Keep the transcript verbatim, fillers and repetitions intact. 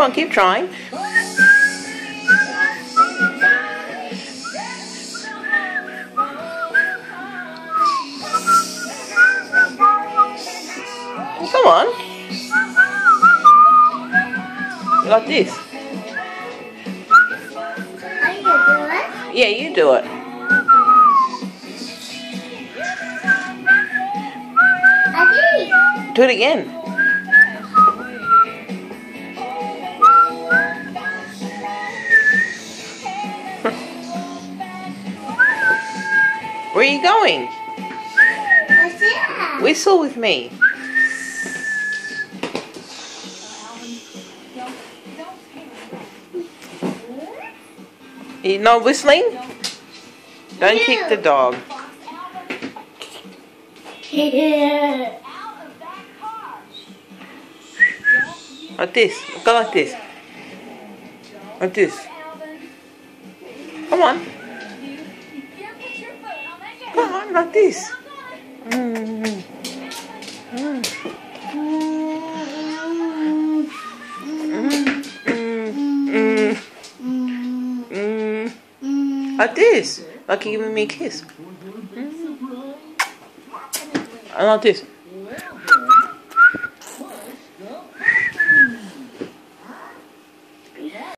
on, keep trying. Come on. Like this. Are you gonna do it? Yeah, you do it. I did. Do it again. Where are you going? What's that? Whistle with me. You not whistling? Don't kick the dog. Like this. Go like this. Like this. Come on. Come on, like this. Mm. Mm. Mm. Mm. Mm. Like this. Like you're giving me a kiss. Mm. And like this.